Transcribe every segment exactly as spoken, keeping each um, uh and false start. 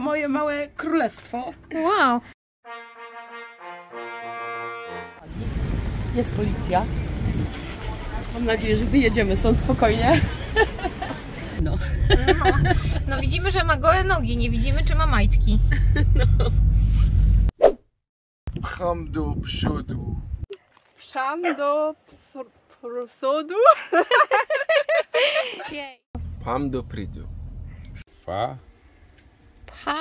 moje małe królestwo. Wow. Jest policja. Mam nadzieję, że wyjedziemy stąd spokojnie. No. No, no widzimy, że ma gołe nogi, nie widzimy, czy ma majtki. No. Pcham do przodu. Pcham do przodu. Pcham do przodu. Fa. Pcham.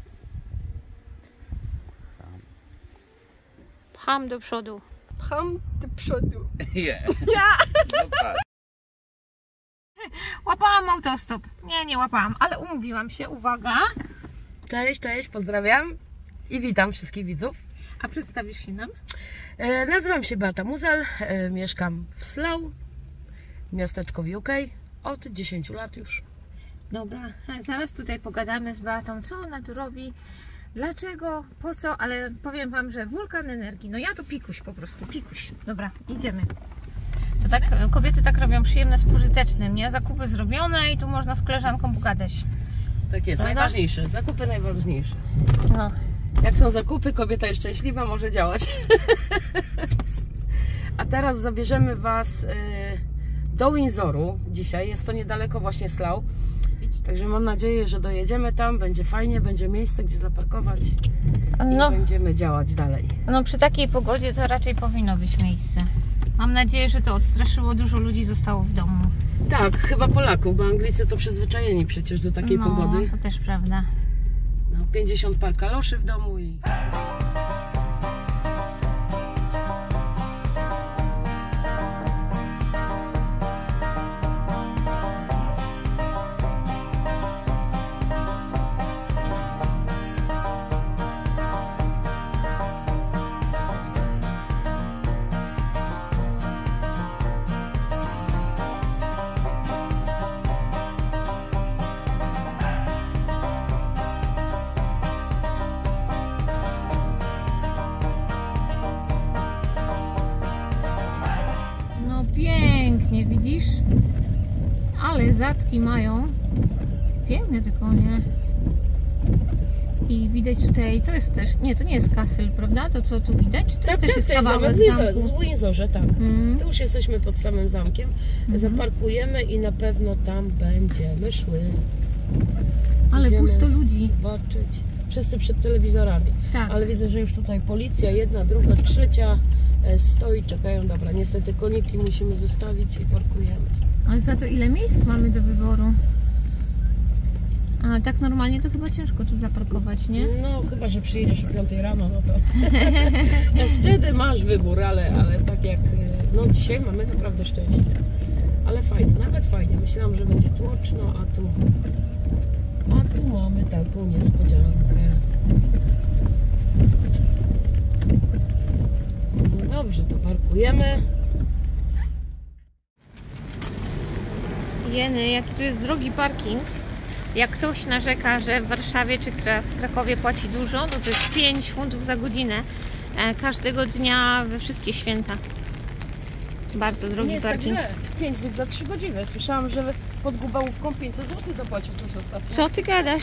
Pcham do przodu. Pcham do przodu. Nie. Łapałam autostop. Nie, nie łapałam, ale umówiłam się. Uwaga. Cześć, cześć, pozdrawiam i witam wszystkich widzów. A przedstawisz się nam? E, nazywam się Beata Muzel, e, mieszkam w Slough, miasteczko w U K, od dziesięciu lat już. Dobra, zaraz tutaj pogadamy z Beatą, co ona tu robi, dlaczego, po co, ale powiem Wam, że wulkan energii, no ja to pikuś po prostu, pikuś. Dobra, idziemy. To tak, kobiety tak robią przyjemne z pożytecznym, nie? Zakupy zrobione i tu można z koleżanką pogadać. Tak jest, Prawda? najważniejsze, zakupy najważniejsze. No. Jak są zakupy, kobieta jest szczęśliwa, może działać. A teraz zabierzemy Was do Windsoru dzisiaj, jest to niedaleko właśnie Slough. Także mam nadzieję, że dojedziemy tam, będzie fajnie, będzie miejsce, gdzie zaparkować i No. będziemy działać dalej. No przy takiej pogodzie to raczej powinno być miejsce. Mam nadzieję, że to odstraszyło, dużo ludzi zostało w domu. Tak, chyba Polaków, bo Anglicy to przyzwyczajeni przecież do takiej no, pogody. to też prawda. No, pięćdziesiąt par kaloszy w domu i... No pięknie, widzisz? Ale zatki mają. Piękne te konie. I widać tutaj, to jest też, nie, to nie jest Castle, prawda? To co tu widać? Czy to Tak, też tak, jest to jest kawałek zamek zamku? w Windsorze, tak. Mm. Tu już jesteśmy pod samym zamkiem. Mhm. Zaparkujemy i na pewno tam będziemy szły. Ale Idziemy pusto ludzi. zobaczyć. Wszyscy przed telewizorami. Tak. Ale widzę, że już tutaj policja, jedna, druga, trzecia e, stoi, czekają. Dobra, niestety koniki musimy zostawić i parkujemy. Ale za to ile miejsc mamy do wyboru? A tak normalnie to chyba ciężko tu zaparkować, nie? No, chyba że przyjedziesz o piątej rano, no to no, wtedy masz wybór, ale, ale tak jak no dzisiaj mamy naprawdę szczęście. Ale fajnie, nawet fajnie. Myślałam, że będzie tłoczno, a tu a tu mamy taką niespodziankę. Dobrze, to parkujemy. Jeny, jaki tu jest drogi parking. Jak ktoś narzeka, że w Warszawie czy w Krakowie płaci dużo, no to jest pięć funtów za godzinę e, każdego dnia we wszystkie święta. Bardzo drogi Nie jest parking. tak źle. pięć za trzy godziny. Słyszałam, że pod Gubałówką pięćset złotych zapłacił ktoś ostatnio. Co ty gadasz?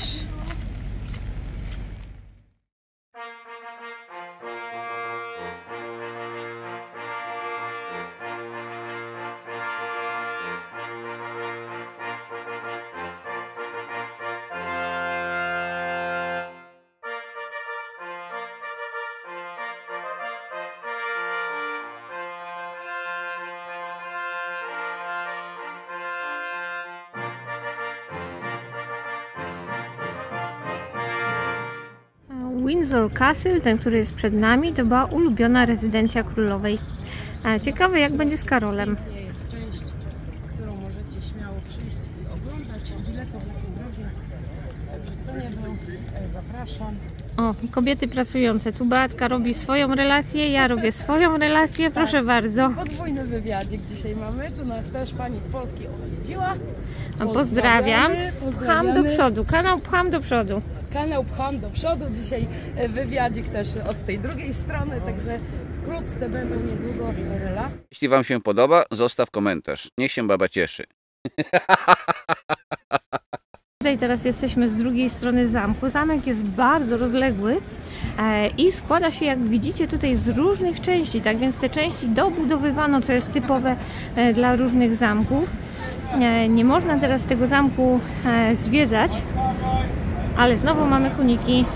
Windsor Castle, ten, który jest przed nami, to była ulubiona rezydencja królowej. Ciekawe, jak będzie z Karolem. Nie jest część, którą możecie śmiało przyjść i oglądać. Bilety są drogie. Także kto nie był, zapraszam. O, kobiety pracujące. Tu Beatka robi swoją relację, ja robię swoją relację. Proszę bardzo. Podwójny wywiadzik dzisiaj mamy. Tu nas też pani z Polski odwiedziła. No, pozdrawiam. Pcham do przodu. Kanał Pcham do przodu. Kanał Pcham do przodu. Dzisiaj wywiadzik też od tej drugiej strony, także wkrótce będą niedługo relacje. Jeśli Wam się podoba, zostaw komentarz. Niech się baba cieszy. Tutaj teraz jesteśmy z drugiej strony zamku. Zamek jest bardzo rozległy i składa się, jak widzicie, tutaj z różnych części, tak więc te części dobudowywano, co jest typowe dla różnych zamków. Nie można teraz tego zamku zwiedzać, ale znowu mamy koniki.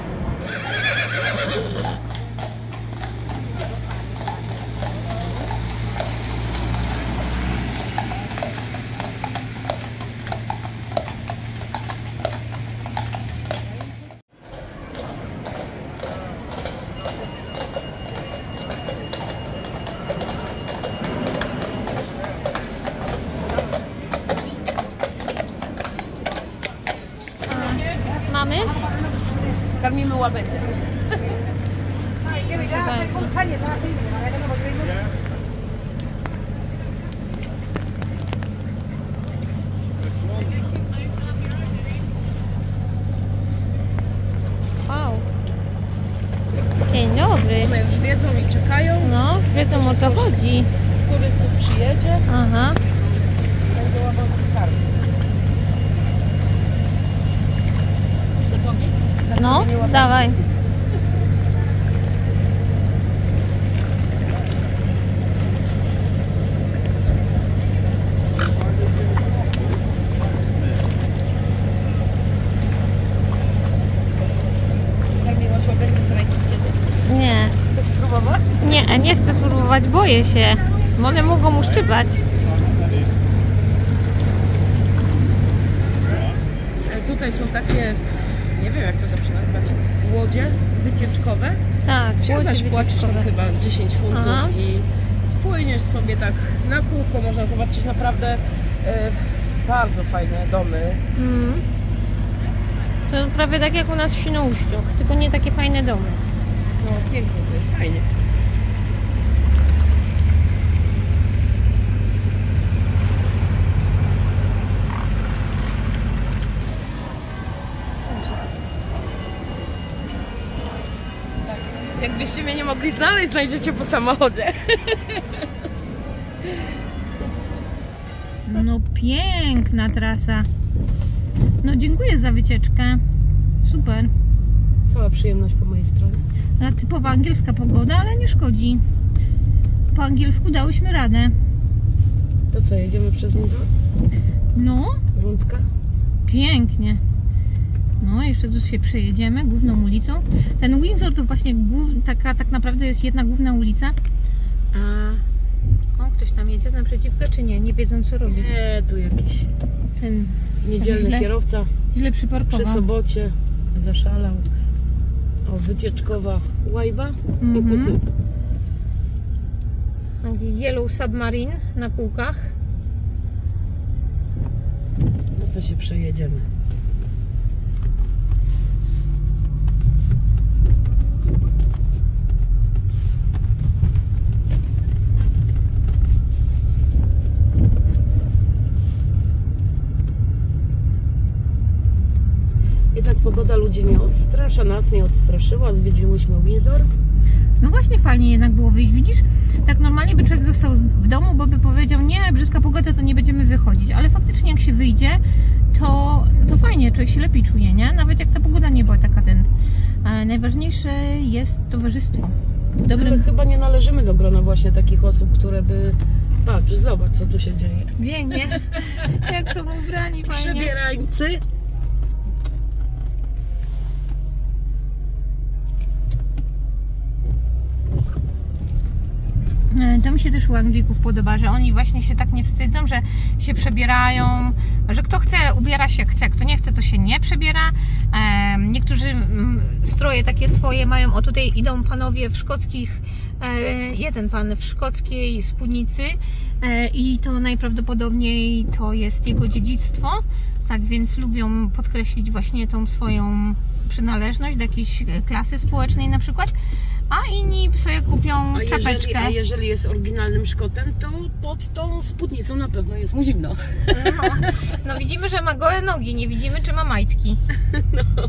Mamy? Karmimy łabędzie. Wow. Dzień dobry. One już wiedzą i czekają. No, wiedzą, o co chodzi. Z turystów przyjedzie. Aha. Będzie łabędzi karmić. Gotowi? No, dawaj. Karmiłaś łabędzie z ręki kiedyś? Nie. Chcesz spróbować? Nie, nie chcę spróbować, boję się. One mogą uszczypać. Tutaj są takie, nie wiem jak to dobrze nazwać, łodzie wycieczkowe. Tak, Wsiadasz, łodzie płacisz tam wycieczkowe. chyba dziesięć funtów Aha. i płyniesz sobie tak na kółko, można zobaczyć naprawdę e, bardzo fajne domy. Mm. To prawie tak jak u nas w Świnoujściu, tylko nie takie fajne domy. No pięknie, to jest fajnie. Jakbyście mnie nie mogli znaleźć, znajdziecie po samochodzie. No piękna trasa. No dziękuję za wycieczkę. Super. Cała przyjemność po mojej stronie. A typowa angielska pogoda, ale nie szkodzi. Po angielsku dałyśmy radę. To co, jedziemy przez Windsor? No, Rundka? pięknie. No, jeszcze tu się przejedziemy główną ulicą. Ten Windsor to właśnie głów, taka tak naprawdę jest jedna główna ulica. A o, ktoś tam jedzie z naprzeciwka, czy nie? Nie wiedzą, co robi. Nie, tu jakiś Ten niedzielny źle, kierowca źle przy przyparkował. sobocie zaszalał. O, wycieczkowa łajba. Mhm. Taki Yellow Submarine na kółkach. No to się przejedziemy. I tak pogoda ludzi nie odstrasza, nas nie odstraszyła. Zwiedziłyśmy Windsor. No właśnie fajnie jednak było wyjść, widzisz? Tak normalnie by człowiek został w domu, bo by powiedział, nie, brzydka pogoda, to nie będziemy wychodzić. Ale faktycznie jak się wyjdzie, to, to fajnie, człowiek się lepiej czuje, nie? Nawet jak ta pogoda nie była taka ten. E, najważniejsze jest towarzystwo. Dobrym... My chyba nie należymy do grona właśnie takich osób, które by... Patrz, zobacz co tu się dzieje. Pięknie. Jak są ubrani fajnie. Przebierańcy. To mi się też u Anglików podoba, że oni właśnie się tak nie wstydzą, że się przebierają, że kto chce ubiera się chce, kto nie chce to się nie przebiera. Niektórzy stroje takie swoje mają, o tutaj idą panowie w szkockich, jeden pan w szkockiej spódnicy i to najprawdopodobniej to jest jego dziedzictwo, tak więc lubią podkreślić właśnie tą swoją przynależność do jakiejś klasy społecznej na przykład. A inni sobie kupią a czapeczkę. Jeżeli, a jeżeli jest oryginalnym Szkotem, to pod tą spódnicą na pewno jest mu zimno. No, no widzimy, że ma gołe nogi, nie widzimy, czy ma majtki. No.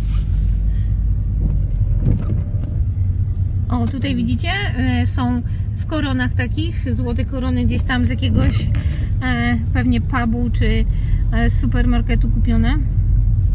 O, tutaj widzicie, są w koronach takich, złote korony gdzieś tam z jakiegoś e, pewnie pubu czy e, supermarketu kupione.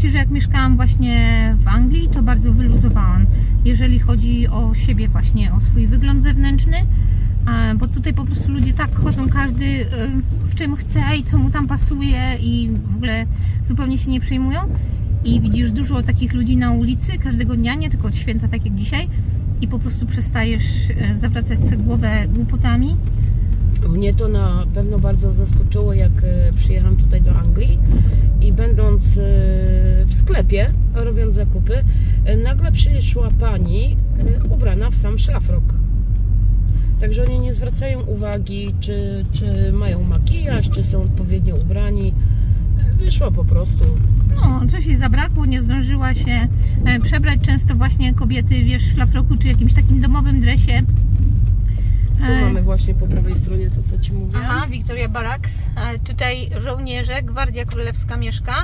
Ci, że jak mieszkałam właśnie w Anglii, to bardzo wyluzowałam, jeżeli chodzi o siebie właśnie, o swój wygląd zewnętrzny, bo tutaj po prostu ludzie tak chodzą, każdy w czym chce i co mu tam pasuje i w ogóle zupełnie się nie przejmują. I widzisz dużo takich ludzi na ulicy każdego dnia, nie tylko od święta, tak jak dzisiaj, i po prostu przestajesz zawracać sobie głowę głupotami. Mnie to na pewno bardzo zaskoczyło, jak przyjechałam tutaj do Anglii i będąc w sklepie, robiąc zakupy, nagle przyszła pani ubrana w sam szlafrok. Także oni nie zwracają uwagi, czy, czy mają makijaż, czy są odpowiednio ubrani. Wyszła po prostu. No, coś jej zabrakło, nie zdążyła się przebrać. Często właśnie kobiety, wiesz, w szlafroku czy jakimś takim domowym dresie. Tu mamy właśnie po prawej stronie to, co Ci mówię. Aha, Victoria Barracks. Tutaj żołnierze, Gwardia Królewska mieszka.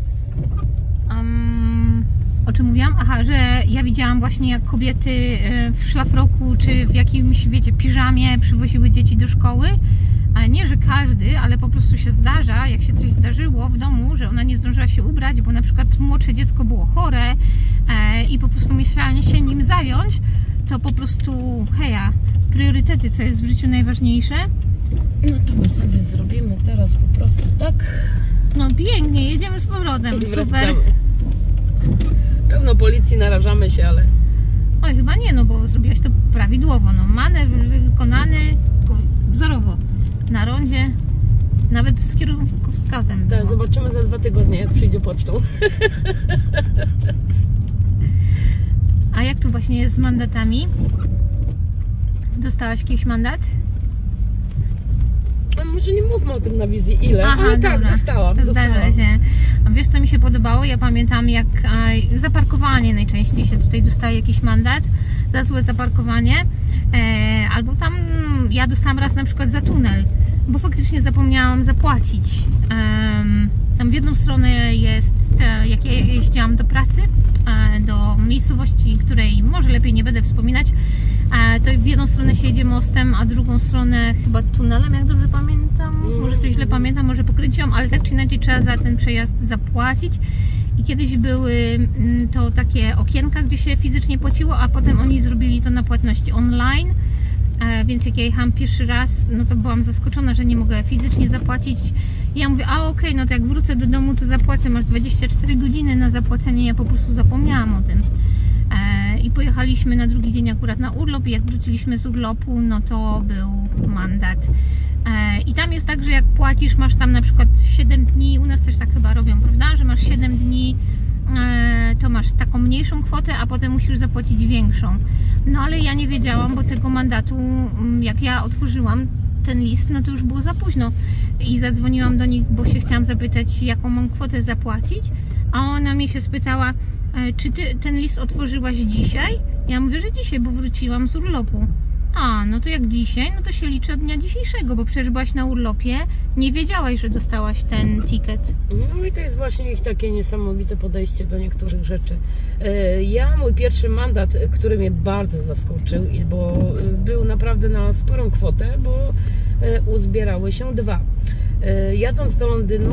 Um, o czym mówiłam? Aha, że ja widziałam właśnie, jak kobiety w szlafroku czy w jakimś, wiecie, piżamie przywoziły dzieci do szkoły. Nie, że każdy, ale po prostu się zdarza, jak się coś zdarzyło w domu, że ona nie zdążyła się ubrać, bo na przykład młodsze dziecko było chore e, i po prostu musiała się nim zająć, to po prostu heja, priorytety, co jest w życiu najważniejsze. No to my sobie zrobimy teraz po prostu tak. No pięknie, jedziemy z powrotem, super. Pełno policji, narażamy się, ale... Oj, chyba nie, no bo zrobiłaś to prawidłowo, no manewr wykonany wzorowo. Na rondzie, nawet z kierunkowskazem. Tak, zobaczymy za dwa tygodnie, jak przyjdzie pocztą. A jak tu właśnie jest z mandatami? Dostałaś jakiś mandat? A może nie mówmy o tym na wizji ile, Aha, ale tak, dobra. dostałam. Zdarza dostałam. się. Wiesz, co mi się podobało? Ja pamiętam, jak e, za parkowanie najczęściej się tutaj dostaje jakiś mandat za złe zaparkowanie. E, albo tam ja dostałam raz na przykład za tunel, bo faktycznie zapomniałam zapłacić. E, tam w jedną stronę jest, te, jak ja jeździłam do pracy, e, do miejscowości, której może lepiej nie będę wspominać, e, to w jedną stronę się jedzie mostem, a drugą stronę chyba tunelem, jak dobrze pamiętam. Może coś źle pamiętam, może pokręciłam, ale tak czy inaczej trzeba za ten przejazd zapłacić. I kiedyś były to takie okienka, gdzie się fizycznie płaciło, a potem oni zrobili to na płatności online. Więc jak ja jechałam pierwszy raz, no to byłam zaskoczona, że nie mogę fizycznie zapłacić. I ja mówię, a okej, okay, no to jak wrócę do domu, to zapłacę. Masz dwadzieścia cztery godziny na zapłacenie. Ja po prostu zapomniałam o tym. I pojechaliśmy na drugi dzień akurat na urlop i jak wróciliśmy z urlopu, no to był mandat. I tam jest tak, że jak płacisz, masz tam na przykład siedem dni, u nas też tak chyba robią, prawda, że masz siedem dni, to masz taką mniejszą kwotę, a potem musisz zapłacić większą. No ale ja nie wiedziałam, bo tego mandatu, jak ja otworzyłam ten list, no to już było za późno i zadzwoniłam do nich, bo się chciałam zapytać, jaką mam kwotę zapłacić, a ona mnie się spytała, czy ty ten list otworzyłaś dzisiaj? Ja mówię, że dzisiaj, bo wróciłam z urlopu. A, no to jak dzisiaj, no to się liczy od dnia dzisiejszego, bo przecież byłaś na urlopie, nie wiedziałaś, że dostałaś ten ticket. No i to jest właśnie ich takie niesamowite podejście do niektórych rzeczy. Ja, mój pierwszy mandat, który mnie bardzo zaskoczył, bo był naprawdę na sporą kwotę, bo uzbierały się dwa. Jadąc do Londynu,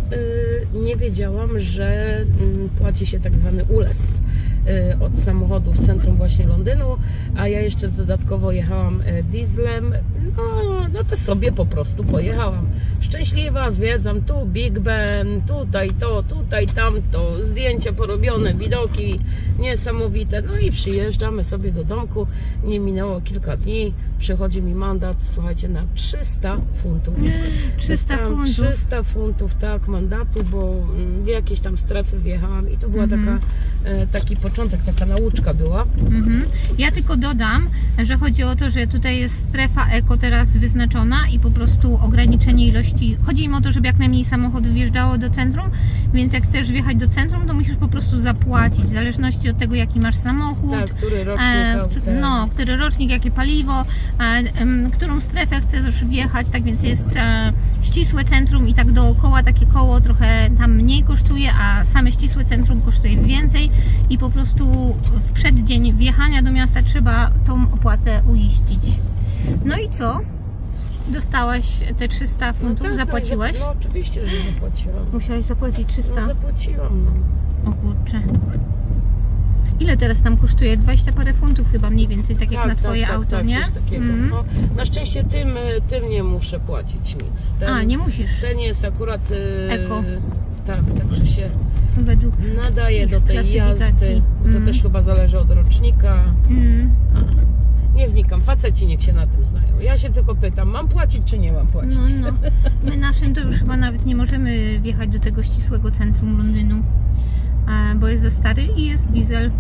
nie wiedziałam, że płaci się tak zwany U L E S od samochodu w centrum właśnie Londynu, a ja jeszcze dodatkowo jechałam dieslem, no, no to sobie po prostu pojechałam. Szczęśliwa, zwiedzam tu Big Ben, tutaj to, tutaj tamto, zdjęcia porobione, widoki niesamowite, no i przyjeżdżamy sobie do domku, nie minęło kilka dni, przychodzi mi mandat, słuchajcie, na trzysta funtów. trzysta funtów? trzysta funtów, tak, mandatu, bo w jakieś tam strefy wjechałam i to była Mhm. taka, taki początek, taka nauczka była. Mhm. Ja tylko dodam, że chodzi o to, że tutaj jest strefa eko teraz wyznaczona i po prostu ograniczenie ilości. Chodzi im o to, żeby jak najmniej samochodów wjeżdżało do centrum, więc jak chcesz wjechać do centrum, to musisz po prostu zapłacić, w zależności od tego, jaki masz samochód, Tak, który rocznik, e, autem. no, który rocznik, jakie paliwo, e, em, którą strefę chcesz wjechać, tak więc jest e, ścisłe centrum i tak dookoła takie koło trochę tam mniej kosztuje, a same ścisłe centrum kosztuje więcej i po prostu w przeddzień wjechania do miasta trzeba tą opłatę uiścić. No i co? Dostałaś te trzysta funtów, tak, zapłaciłaś? No oczywiście, że zapłaciłam. Musiałaś zapłacić trzysta? No zapłaciłam, no. O kurczę. Ile teraz tam kosztuje? dwadzieścia parę funtów chyba mniej więcej, tak jak Tak, na twoje tak, auto, tak, nie? coś takiego. Mhm. No, na szczęście tym, tym nie muszę płacić nic. Ten, A, nie musisz. Ten jest akurat... e, Eko. Tak, także się Według nadaje ich do tej klasyfikacji. jazdy. To Mhm. też chyba zależy od rocznika. Mm. A, nie wnikam, faceci niech się na tym znają. Ja się tylko pytam, mam płacić czy nie mam płacić? No, no. My naszym to już chyba nawet nie możemy wjechać do tego ścisłego centrum Londynu, e, bo jest za stary i jest diesel.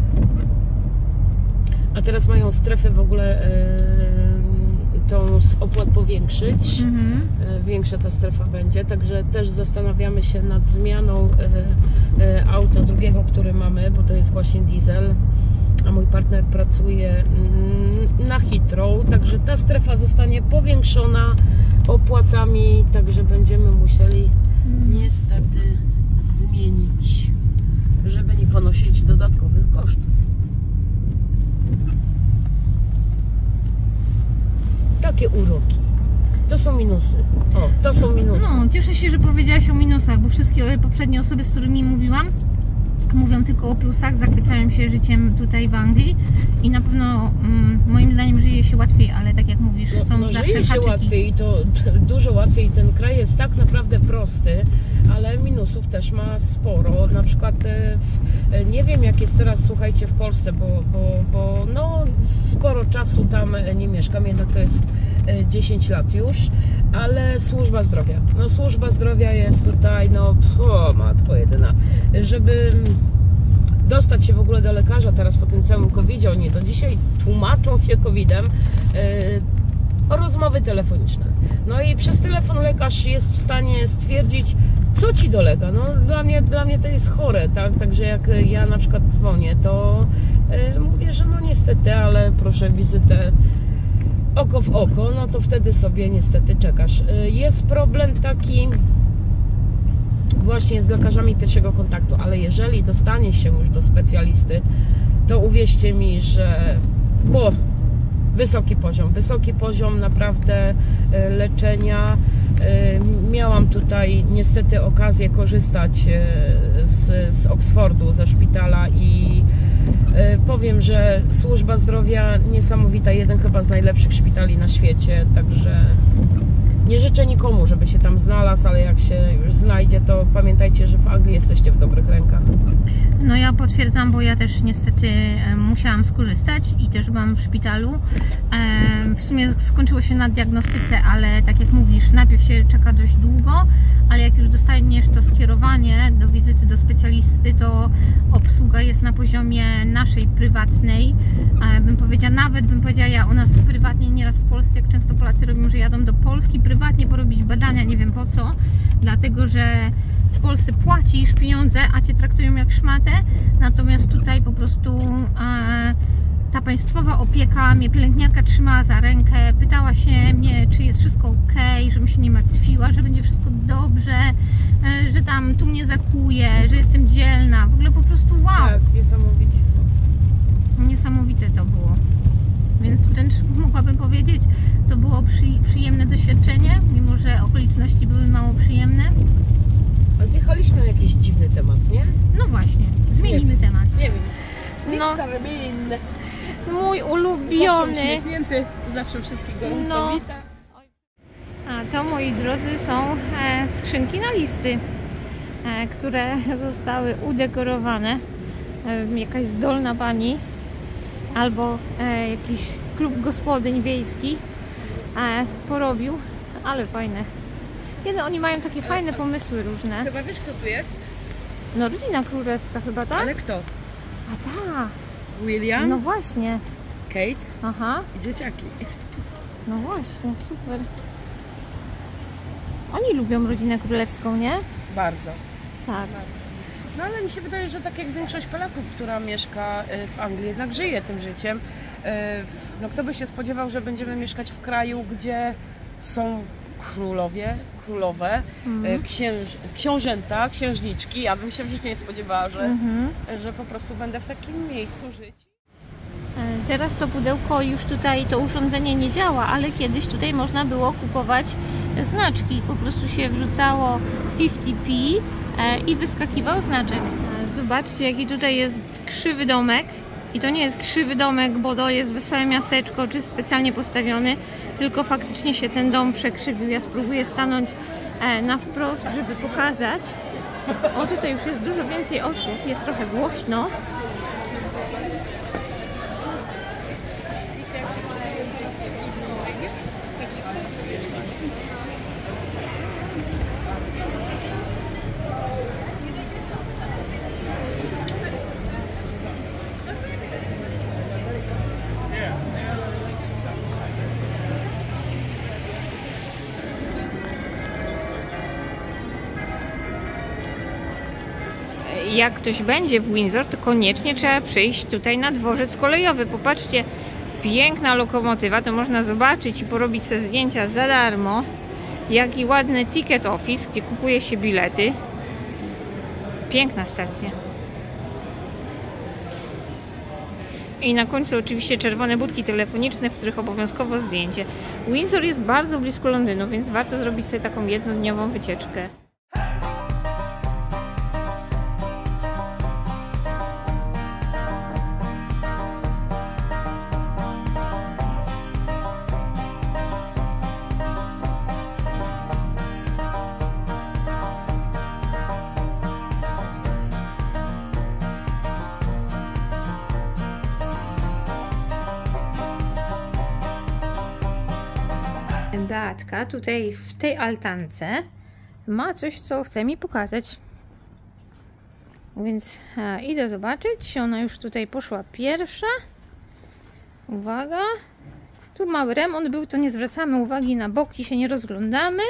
A teraz mają strefę w ogóle e, tą z opłat powiększyć. Mhm. E, większa ta strefa będzie, także też zastanawiamy się nad zmianą e, e, auta drugiego, który mamy, bo to jest właśnie diesel, a mój partner pracuje mm, na Heathrow, także ta strefa zostanie powiększona opłatami, także będziemy musieli niestety zmienić, żeby nie ponosić dodatkowych kosztów. Takie uroki. To są minusy. O, to są minusy. No, cieszę się, że powiedziałaś o minusach, bo wszystkie poprzednie osoby, z którymi mówiłam, mówią tylko o plusach, zachwycają się życiem tutaj w Anglii i na pewno mm, moim zdaniem żyje się łatwiej, ale tak jak mówisz, No, są no, zawsze żyje się haczyki. łatwiej i to dużo łatwiej. Ten kraj jest tak naprawdę prosty, ale minusów też ma sporo. Na przykład e, w, e, nie wiem jak jest teraz, słuchajcie, w Polsce, bo, bo, bo no, sporo czasu tam nie mieszkam, jednak to jest e, dziesięć lat już, ale służba zdrowia. No służba zdrowia jest tutaj, no o matko jedyna, żeby dostać się w ogóle do lekarza teraz po tym całym kowidzie, oni do dzisiaj tłumaczą się kowidem, yy, rozmowy telefoniczne. No i przez telefon lekarz jest w stanie stwierdzić, co ci dolega. No dla mnie, dla mnie to jest chore, tak? Także jak ja na przykład dzwonię, to yy, mówię, że no niestety, ale proszę wizytę oko w oko, no to wtedy sobie niestety czekasz. Yy, jest problem taki właśnie z lekarzami pierwszego kontaktu, ale jeżeli dostanie się już do specjalisty, to uwierzcie mi, że o, wysoki poziom, wysoki poziom naprawdę leczenia. Miałam tutaj niestety okazję korzystać z, z Oxfordu, ze szpitala i powiem, że służba zdrowia niesamowita, jeden chyba z najlepszych szpitali na świecie, także nie życzę nikomu, żeby się tam znalazł, ale jak się już znajdzie, to pamiętajcie, że w Anglii jesteście w dobrych rękach. No ja potwierdzam, bo ja też niestety musiałam skorzystać i też byłam w szpitalu. W sumie skończyło się na diagnostyce, ale tak jak mówisz, najpierw się czeka dość długo, ale jak już dostaniesz to skierowanie do wizyty do specjalisty, to obsługa jest na poziomie naszej prywatnej. Bym powiedziała, nawet bym powiedziała, ja u nas prywatnie, nieraz w Polsce, jak często Polacy robią, że jadą do Polski prywatnie porobić badania, nie wiem po co, dlatego że w Polsce płacisz pieniądze, a cię traktują jak szmatę, natomiast tutaj po prostu e, ta państwowa opieka, mnie pielęgniarka trzymała za rękę, pytała się mnie, czy jest wszystko ok, żebym się nie martwiła, że będzie wszystko dobrze, e, że tam tu mnie zakuje, że jestem dzielna, w ogóle po prostu wow! Tak, niesamowici są. Niesamowite to było. Więc wręcz mogłabym powiedzieć, to było przy, przyjemne doświadczenie, mimo że okoliczności były mało przyjemne. A zjechaliśmy na jakiś dziwny temat, nie? No właśnie, zmienimy temat. Nie wiem. No, mister Bean. mój Zawsze ulubiony. uśmiechnięty, zawsze wszystkich gorąco No. wita. A to, moi drodzy, są e, skrzynki na listy, e, które zostały udekorowane. E, jakaś zdolna pani albo e, jakiś klub gospodyń wiejski e, porobił, ale fajne. Kiedy oni mają takie fajne pomysły różne. Chyba wiesz, kto tu jest? No, rodzina królewska chyba, tak? Ale kto? A ta! William, No właśnie. Kate Aha, i dzieciaki. no właśnie, super. Oni lubią rodzinę królewską, nie? Bardzo. Tak. No ale mi się wydaje, że tak jak większość Polaków, która mieszka w Anglii, jednak żyje tym życiem. No kto by się spodziewał, że będziemy mieszkać w kraju, gdzie są królowie, królowe, Mhm. księż, książęta, księżniczki. Ja bym się w życiu nie spodziewała, że, Mhm. że po prostu będę w takim miejscu żyć. Teraz to pudełko już tutaj, to urządzenie nie działa, ale kiedyś tutaj można było kupować znaczki. Po prostu się wrzucało pięćdziesiąt p i wyskakiwał znaczek. Zobaczcie, jaki tutaj jest krzywy domek. I to nie jest krzywy domek, bo to jest wesołe miasteczko, czy specjalnie postawiony, tylko faktycznie się ten dom przekrzywił. Ja spróbuję stanąć na wprost, żeby pokazać. O, tutaj już jest dużo więcej osób, jest trochę głośno. Jak ktoś będzie w Windsor, to koniecznie trzeba przyjść tutaj na dworzec kolejowy. Popatrzcie, piękna lokomotywa, to można zobaczyć i porobić sobie zdjęcia za darmo. Jaki ładny ticket office, gdzie kupuje się bilety. Piękna stacja. I na końcu oczywiście czerwone budki telefoniczne, w których obowiązkowo zdjęcie. Windsor jest bardzo blisko Londynu, więc warto zrobić sobie taką jednodniową wycieczkę. Beatka tutaj w tej altance ma coś, co chce mi pokazać. Więc e, idę zobaczyć. Ona już tutaj poszła pierwsza. Uwaga. Tu mały remont był, to nie zwracamy uwagi na boki, się nie rozglądamy.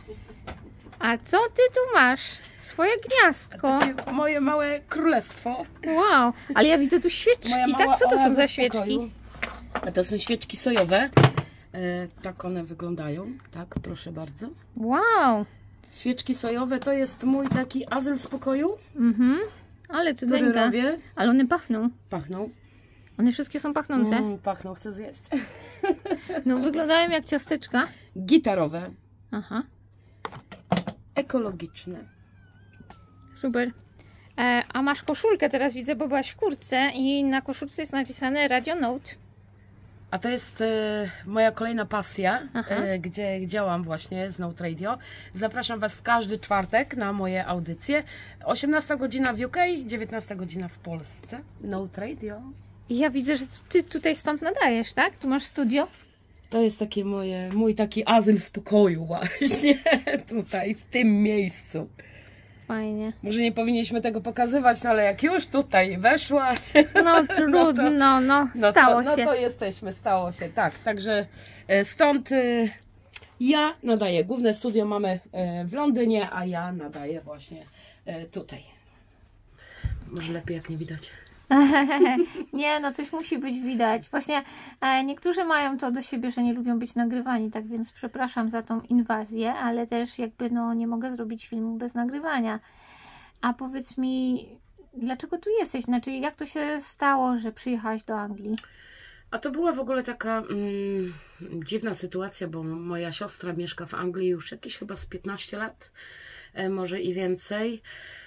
A co ty tu masz? Swoje gniazdko. Moje małe królestwo. Wow, ale ja widzę tu świeczki, tak? Co to są za świeczki? A to są świeczki sojowe. E, tak one wyglądają, tak, proszę bardzo. Wow! Świeczki sojowe to jest mój taki azyl spokoju. Mhm, ale to który robię. Ale one pachną. Pachną. One wszystkie są pachnące. Mm, pachną, chcę zjeść. No wyglądają jak ciasteczka. Gitarowe. Aha. Ekologiczne. Super. E, a masz koszulkę, teraz widzę, bo byłaś w kurtce i na koszulce jest napisane Radio Note. A to jest e, moja kolejna pasja, e, gdzie działam właśnie z Note Radio. Zapraszam Was w każdy czwartek na moje audycje. osiemnasta godzina w U K, dziewiętnasta godzina w Polsce. Note Radio. I ja widzę, że Ty tutaj stąd nadajesz, tak? Tu masz studio? To jest takie moje, mój taki azyl spokoju właśnie tutaj, w tym miejscu. Fajnie. Może nie powinniśmy tego pokazywać, no ale jak już tutaj weszłaś... No trudno, no, no, no stało to, się. No to jesteśmy, stało się, tak. Także stąd ja nadaję. Główne studio mamy w Londynie, a ja nadaję właśnie tutaj. Może lepiej jak nie widać. Nie, no coś musi być widać. Właśnie e, niektórzy mają to do siebie, że nie lubią być nagrywani, tak więc przepraszam za tą inwazję, ale też jakby no nie mogę zrobić filmu bez nagrywania. A powiedz mi, dlaczego tu jesteś? Znaczy, jak to się stało, że przyjechałaś do Anglii? A to była w ogóle taka mm, dziwna sytuacja, bo moja siostra mieszka w Anglii już jakieś chyba z piętnaście lat, e, może i więcej.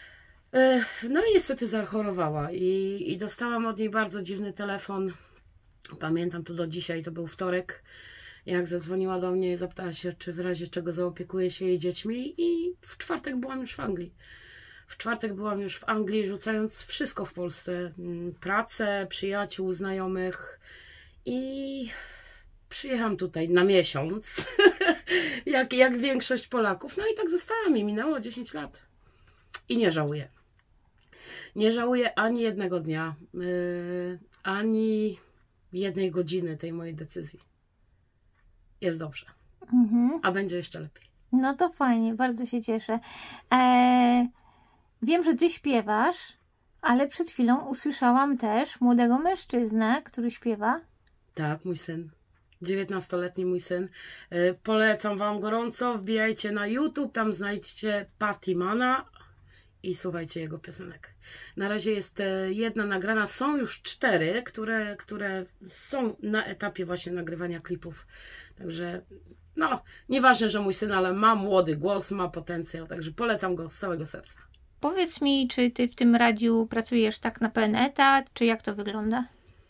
No i niestety zachorowała i, i dostałam od niej bardzo dziwny telefon. Pamiętam to do dzisiaj, to był wtorek. Jak zadzwoniła do mnie i zapytała się, czy w razie czego zaopiekuję się jej dziećmi, i w czwartek byłam już w Anglii. W czwartek byłam już w Anglii, rzucając wszystko w Polsce. Pracę, przyjaciół, znajomych, i przyjechałam tutaj na miesiąc, jak, jak większość Polaków. No i tak zostałam i minęło dziesięć lat. I nie żałuję. Nie żałuję ani jednego dnia, yy, ani jednej godziny tej mojej decyzji. Jest dobrze. Mhm. A będzie jeszcze lepiej. No to fajnie, bardzo się cieszę. Eee, wiem, że Ty śpiewasz, ale przed chwilą usłyszałam też młodego mężczyznę, który śpiewa. Tak, mój syn. dziewiętnastoletni mój syn. Yy, polecam Wam gorąco. Wbijajcie na YouTube, tam znajdźcie Patty Mana i słuchajcie jego piosenek. Na razie jest jedna nagrana, są już cztery, które, które są na etapie właśnie nagrywania klipów. Także no, nieważne, że mój syn, ale ma młody głos, ma potencjał, także polecam go z całego serca. Powiedz mi, czy ty w tym radiu pracujesz tak na pełen etat, czy jak to wygląda?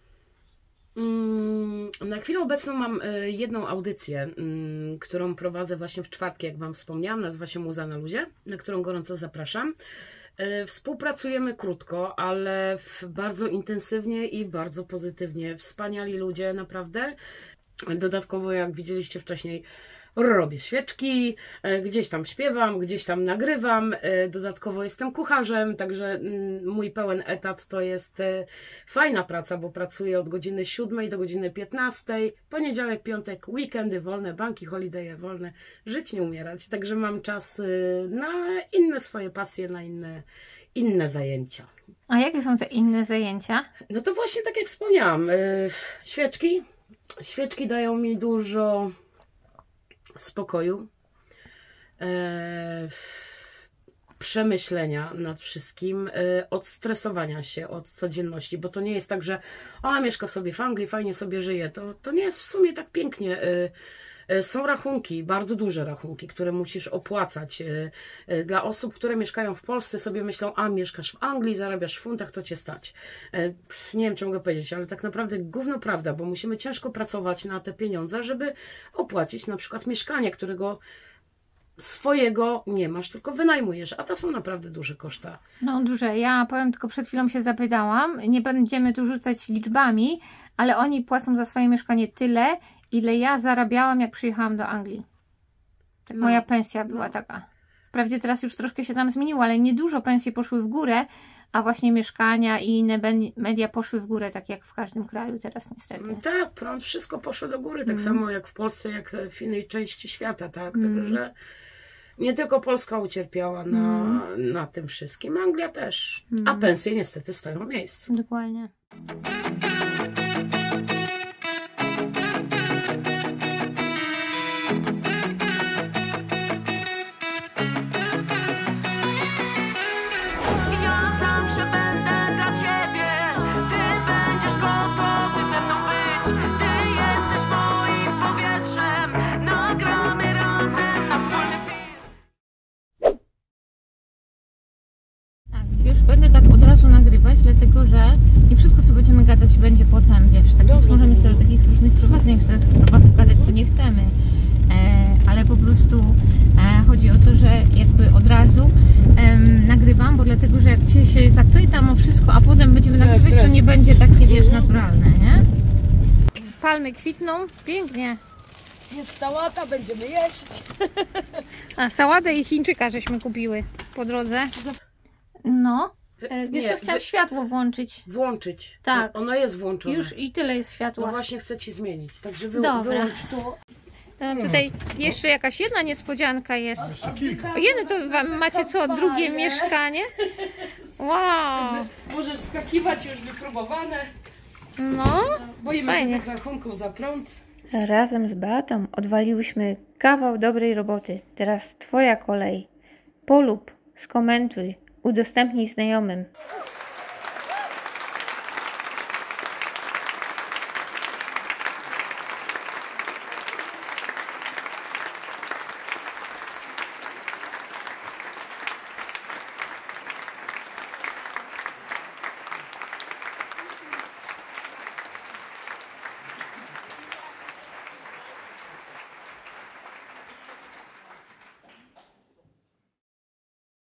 Mm, na chwilę obecną mam y, jedną audycję, y, którą prowadzę właśnie w czwartki, jak Wam wspomniałam, nazywa się Muza na luzie, na którą gorąco zapraszam. Y, współpracujemy krótko, ale w, bardzo intensywnie i bardzo pozytywnie. Wspaniali ludzie, naprawdę. Dodatkowo, jak widzieliście wcześniej, robię świeczki, gdzieś tam śpiewam, gdzieś tam nagrywam, dodatkowo jestem kucharzem, także mój pełen etat to jest fajna praca, bo pracuję od godziny siódmej do godziny piętnastej, poniedziałek, piątek, weekendy wolne, banki, holidaye wolne, żyć nie umierać, także mam czas na inne swoje pasje, na inne, inne zajęcia. A jakie są te inne zajęcia? No to właśnie tak jak wspomniałam, świeczki, świeczki dają mi dużo spokoju, e, przemyślenia nad wszystkim, e, odstresowania się od codzienności, bo to nie jest tak, że a mieszka sobie w Anglii, fajnie sobie żyje, to, to nie jest w sumie tak pięknie. E, e, są rachunki, bardzo duże rachunki, które musisz opłacać. E, e, dla osób, które mieszkają w Polsce, sobie myślą, a mieszkasz w Anglii, zarabiasz w funtach, to cię stać. E, nie wiem, czy mogę powiedzieć, ale tak naprawdę gówno prawda, bo musimy ciężko pracować na te pieniądze, żeby opłacić na przykład mieszkanie, którego swojego nie masz, tylko wynajmujesz, a to są naprawdę duże koszta. No duże, ja powiem, tylko przed chwilą się zapytałam, nie będziemy tu rzucać liczbami, ale oni płacą za swoje mieszkanie tyle, ile ja zarabiałam, jak przyjechałam do Anglii. Tak No, moja pensja była no. taka. Wprawdzie teraz już troszkę się tam zmieniło, ale niedużo pensje poszły w górę, a właśnie mieszkania i inne media poszły w górę, tak jak w każdym kraju teraz niestety. Tak, prąd, wszystko poszło do góry, tak Mm. samo jak w Polsce, jak w innej części świata, tak, Mm. także nie tylko Polska ucierpiała na, Mm. na tym wszystkim, Anglia też, Mm. a pensje niestety stoją w miejscu. Dokładnie. Ja zawsze będę dla ciebie. Ty będziesz gotowy ze mną być. Ty jesteś moim powietrzem. Nagramy razem na wspólny film. Tak, wiesz, będę tak od razu nagrywać, dlatego że nie wszystko, co będziemy gadać, będzie potem, wiesz, tak, więc możemy sobie o takich różnych prywatnych sprawach gadać, co nie chcemy, e, ale po prostu e, chodzi o to, że jakby od razu em, nagrywam, bo dlatego, że jak Cię się zapytam o wszystko, a potem będziemy Tak, nagrywać, to stres. nie będzie takie, wiesz, naturalne, nie? Palmy kwitną, pięknie. Jest sałata, będziemy jeść. A, sałatę i Chińczyka żeśmy kupiły po drodze. No, e, wiesz Nie, co, chciałam wy- światło włączyć. Włączyć. Tak. O- Ono jest włączone. Już i tyle jest To światła. właśnie chcę Ci zmienić, także wy, Dobra. wyłącz tu. No, tutaj jeszcze jakaś jedna niespodzianka jest. O, jedno to wam macie co, drugie mieszkanie? Wow! Możesz skakiwać, już wypróbowane. No, Boimy Fajnie. się tych rachunków za prąd. razem z Beatą odwaliłyśmy kawał dobrej roboty. Teraz Twoja kolej. Polub, skomentuj, udostępnij znajomym.